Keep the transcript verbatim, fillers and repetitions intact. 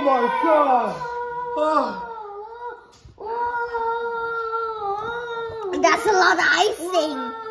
my god! Oh. That's a lot of icing.